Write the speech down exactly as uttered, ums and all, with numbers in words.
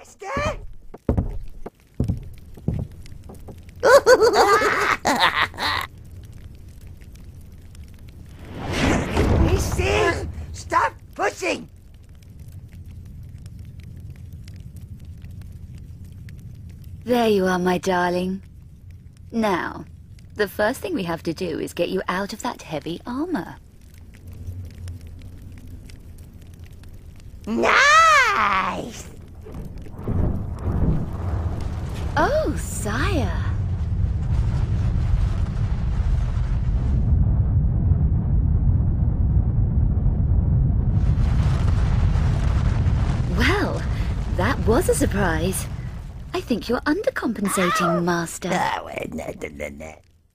Master? Missy! Stop pushing! There you are, my darling. Now, the first thing we have to do is get you out of that heavy armor. Nice! Oh, sire. Well, that was a surprise. I think you're undercompensating, Master. Oh, no, no, no, no.